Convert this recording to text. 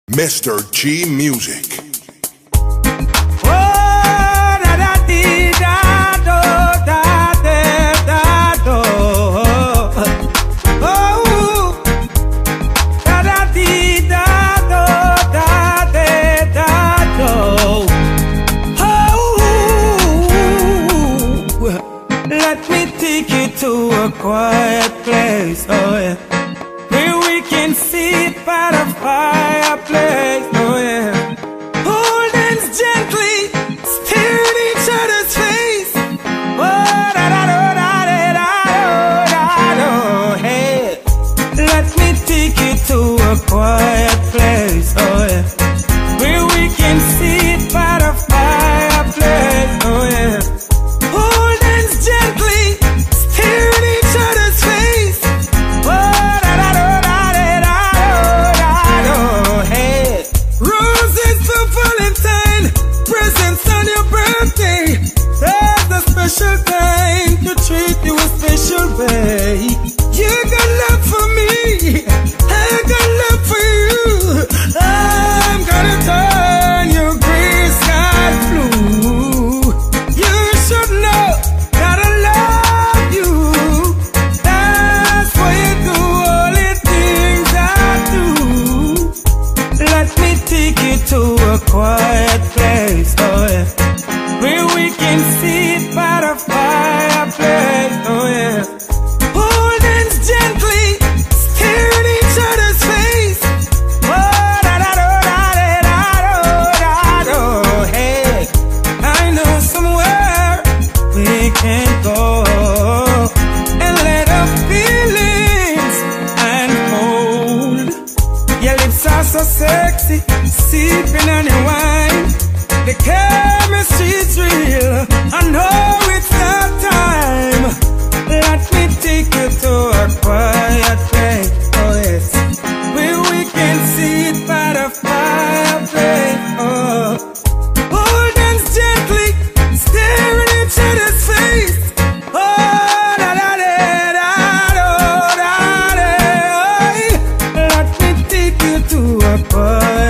Mr. G Music. Let me take you to a quiet place, oh yeah, where we can sit by the fireplace, oh yeah. Hold hands gently, stare at each other's face. Oh, da da da da da da da. Hey, let me take you to a quiet place, oh yeah, where we can sit by the fireplace, oh yeah. Special time to treat you a special way. You got love for me, I got love for you. I'm gonna turn your gray skies blue. You should know that I love you. That's why you do all the things I do. Let me take you to a quiet place, oh yeah, where we can sit by the fireplace, oh yeah. Hold hands gently, stare at each other's face. Oh, da da da da da da da. Hey, I know somewhere we can go and let our feelings unfold. Your lips are so sexy, sipping on your wine. The chemistry's real, I know it's not time. Let me take you to a quiet place, oh yes, where we can sit by the fireplace, oh. Hold hands gently, stare at each other's face. Oh, da da da da da da da. Let me take you to a quiet